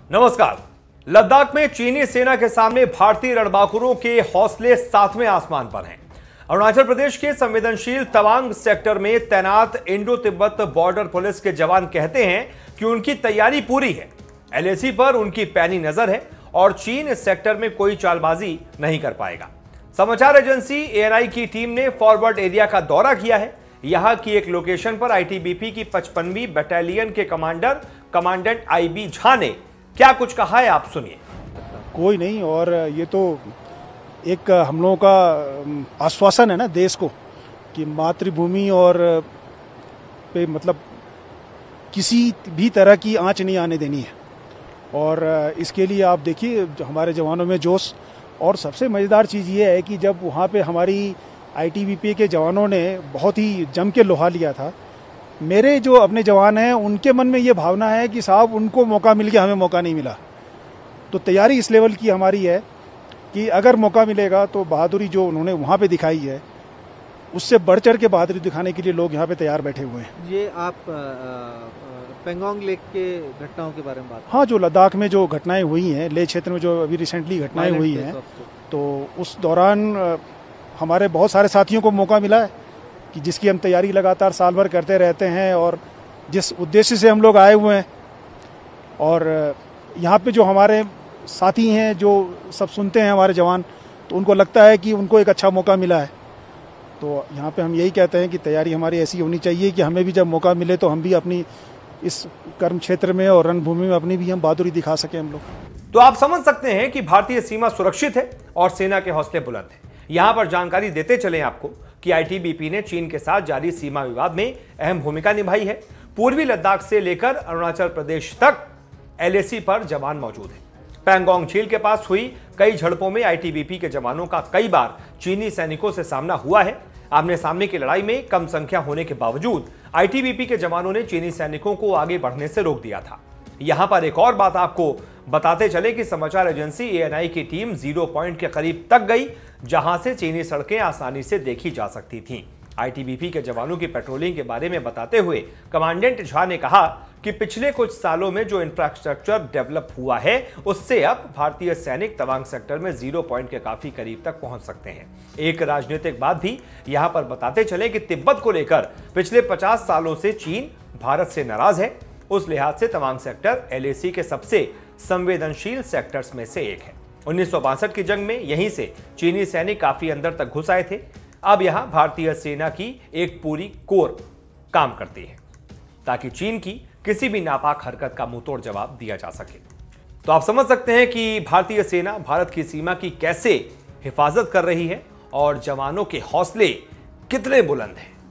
नमस्कार। लद्दाख में चीनी सेना के सामने भारतीय रणबांकुरों के हौसले सातवें आसमान पर हैं। अरुणाचल प्रदेश के संवेदनशील तवांग सेक्टर में तैनात इंडो तिब्बत बॉर्डर पुलिस के जवान कहते हैं कि उनकी तैयारी पूरी है। एलएसी पर उनकी पैनी नजर है और चीन इस सेक्टर में कोई चालबाजी नहीं कर पाएगा। समाचार एजेंसी एएनआई की टीम ने फॉरवर्ड एरिया का दौरा किया है। यहां की एक लोकेशन पर आईटीबीपी की 55वीं बटालियन के कमांडेंट आईबी झा ने क्या कुछ कहा है, आप सुनिए। कोई नहीं, और ये तो एक हम लोगों का आश्वासन है ना देश को कि मातृभूमि और पे मतलब किसी भी तरह की आंच नहीं आने देनी है। और इसके लिए आप देखिए हमारे जवानों में जोश। और सबसे मज़ेदार चीज़ ये है कि जब वहाँ पे हमारी आईटीबीपी के जवानों ने बहुत ही जम के लोहा लिया था, मेरे जो अपने जवान हैं उनके मन में ये भावना है कि साहब उनको मौका मिल गया, हमें मौका नहीं मिला। तो तैयारी इस लेवल की हमारी है कि अगर मौका मिलेगा तो बहादुरी जो उन्होंने वहाँ पे दिखाई है उससे बढ़ चढ़ के बहादुरी दिखाने के लिए लोग यहाँ पे तैयार बैठे हुए हैं। ये आप पेंगोंग लेक के घटनाओं के बारे में बात, हाँ, जो लद्दाख में जो घटनाएं हुई हैं, लेह क्षेत्र में जो अभी रिसेंटली घटनाएं हुई हैं, तो उस दौरान हमारे बहुत सारे साथियों को मौका मिला है कि जिसकी हम तैयारी लगातार साल भर करते रहते हैं और जिस उद्देश्य से हम लोग आए हुए हैं। और यहाँ पे जो हमारे साथी हैं जो सब सुनते हैं हमारे जवान, तो उनको लगता है कि उनको एक अच्छा मौका मिला है। तो यहाँ पे हम यही कहते हैं कि तैयारी हमारी ऐसी होनी चाहिए कि हमें भी जब मौका मिले तो हम भी अपनी इस कर्म क्षेत्र में और रणभूमि में अपनी भी हम बहादुरी दिखा सकें हम लोग। तो आप समझ सकते हैं कि भारतीय सीमा सुरक्षित है और सेना के हौसले बुलंद हैं। यहां पर जानकारी देते चले आपको कि आईटीबीपी ने चीन के साथ जारी सीमा विवाद में अहम भूमिका निभाई है। पूर्वी लद्दाख से लेकर अरुणाचल प्रदेश तक एलएसी पर जवान मौजूद हैं। पैंगोंग झील के पास हुई कई झड़पों में आईटीबीपी के जवानों का कई बार चीनी सैनिकों से सामना हुआ है। आमने सामने की लड़ाई में कम संख्या होने के बावजूद आईटीबीपी के जवानों ने चीनी सैनिकों को आगे बढ़ने से रोक दिया था। यहां पर एक और बात आपको बताते चले कि समाचार एजेंसी एएनआई की टीम 0 पॉइंट के करीब तक गई, जहां से चीनी सड़कें आसानी से देखी जा सकती थीं। आईटीबीपी के जवानों की पेट्रोलिंग के बारे में बताते हुए कमांडेंट झा ने कहा कि पिछले कुछ सालों में जो इंफ्रास्ट्रक्चर डेवलप हुआ है उससे अब भारतीय सैनिक तवांग सेक्टर में 0 पॉइंट के काफी करीब तक पहुंच सकते हैं। एक राजनीतिक बात भी यहां पर बताते चले कि तिब्बत को लेकर पिछले 50 सालों से चीन भारत से नाराज है। उस लिहाज से तवांग सेक्टर एलएसी के सबसे संवेदनशील सेक्टर्स में से एक है। 1962 की जंग में यहीं से चीनी सैनिक काफी अंदर तक घुस आए थे। अब यहां भारतीय सेना की एक पूरी कोर काम करती है ताकि चीन की किसी भी नापाक हरकत का मुंहतोड़ जवाब दिया जा सके। तो आप समझ सकते हैं कि भारतीय सेना भारत की सीमा की कैसे हिफाजत कर रही है और जवानों के हौसले कितने बुलंद हैं।